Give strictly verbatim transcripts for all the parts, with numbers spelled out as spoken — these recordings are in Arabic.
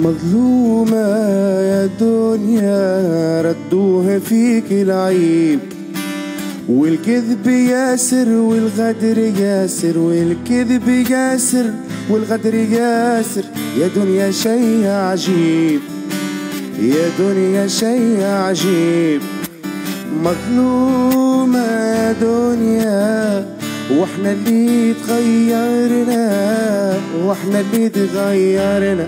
مظلومة يا دنيا ردوها فيك العيب، والكذب ياسر والغدر ياسر، والكذب ياسر والغدر ياسر. يا دنيا شي عجيب، يا دنيا شي عجيب. مظلومة يا دنيا واحنا اللي تغيرنا، واحنا اللي تغيرنا.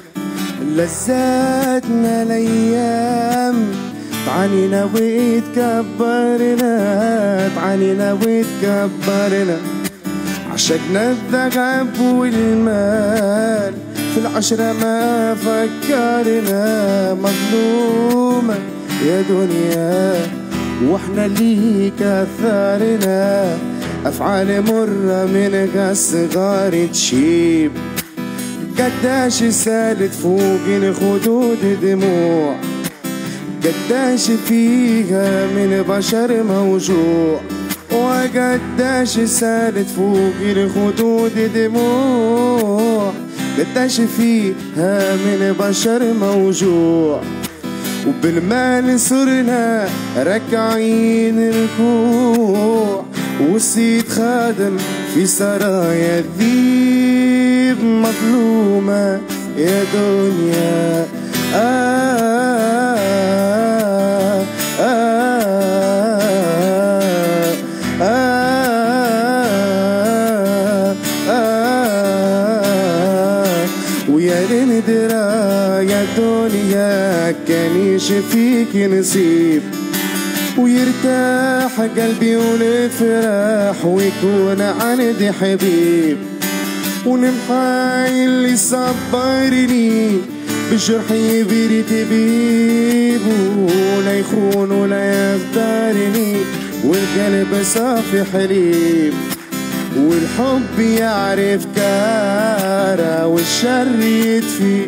لذاتنا الايام تعانينا وتكبرنا، تعانينا وتكبرنا. عشقنا الذهب والمال في العشرة ما فكرنا. مظلومة يا دنيا واحنا اللي كثرنا، أفعال مرة منها الصغار تشيب. قداش سالت فوق الخدود دموع، قداش فيها من بشر موجوع، وقداش سالت فوق الخدود دموع، قداش فيها من بشر موجوع. وبالمال صرنا ركعين ركوع، والسيد خادم في سرايا الذيب. مظلومة يا دنيا آه آه آه آه. ويا ندرى يا دنيا كانيش فيك نصيب، ويرتاح قلبي والفراح ويكون عندي حبيب. ونمحي اللي صبرني بجرحي بريد بيب، ولا يخون ولا يغدرني والقلب صافي حليب. والحب يعرف كارة والشر يطفي،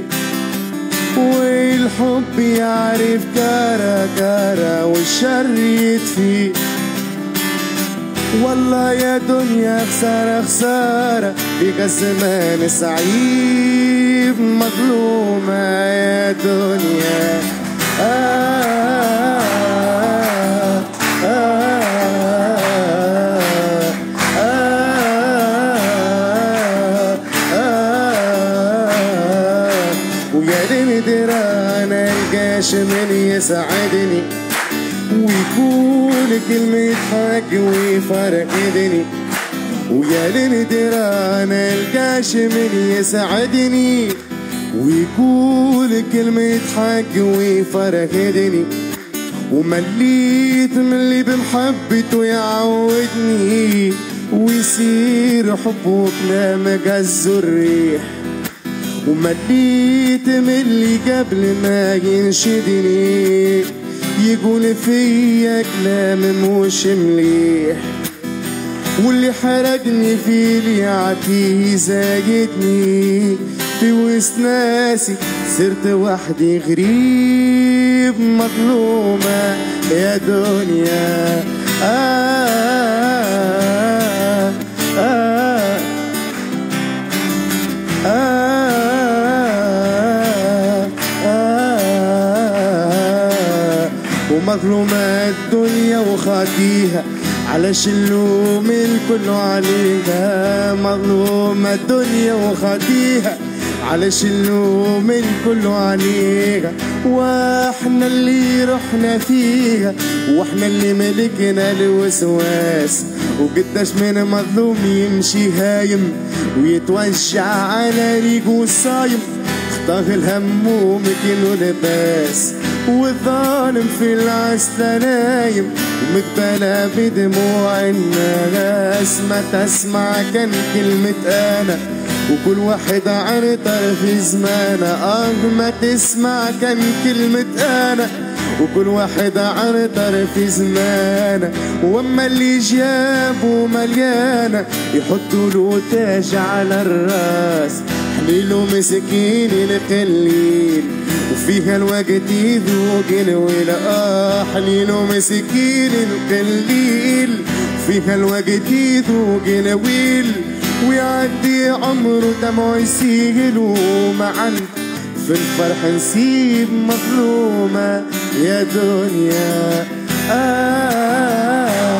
والحب يعرف كارة كارة والشر يطفي. والله يا دنيا خسارة خسارة بك الزمان صعيب. مظلومة يا دنيا آه آه آه آه آه. ويا ندرى أنا القاش من يسعدني، ويكون كلمة حق ويفرحني. ويا لندرى أنا القاش من يسعدني، ويقول كلمة حق ويفرحني. ومليت من اللي بمحبته يعودني، ويصير حبه كلام غز الريح. ومليت من اللي قبل ما ينشدني يقول فيا كلام مش مليح. واللي حرقني في اللي عتيه زايدني، في وسط ناسي صرت وحدي غريب. مظلومة يا دنيا آه آه آه آه. ومظلومة الدنيا وخاطيها على شلوم الكل عليها. مظلومة الدنيا وخاطيها على شلوم الكل عليها. واحنا اللي رحنا فيها، واحنا اللي ملكنا الوسواس. وقداش من مظلوم يمشي هايم ويتوجع على ريقه الصايم، اختار الهموم كله لباس. والظالم في العسل نايم ومقبلة بدموع الناس. ما تسمع كان كلمة أنا وكل واحد عن طرف زمانه. آه ما تسمع كان كلمة أنا وكل واحد عن طرف زمانه. واما اللي جابه مليانة يحطوا له تاج على الراس، حليله مسكين القليل وفيها الوقت يذوق الويل. آه حليله مسكين القليل وفيها الوقت يذوق الويل. ويعدي عمره دمعه يسيل ومعا في الفرح نسيب مظلومة يا دنيا. آه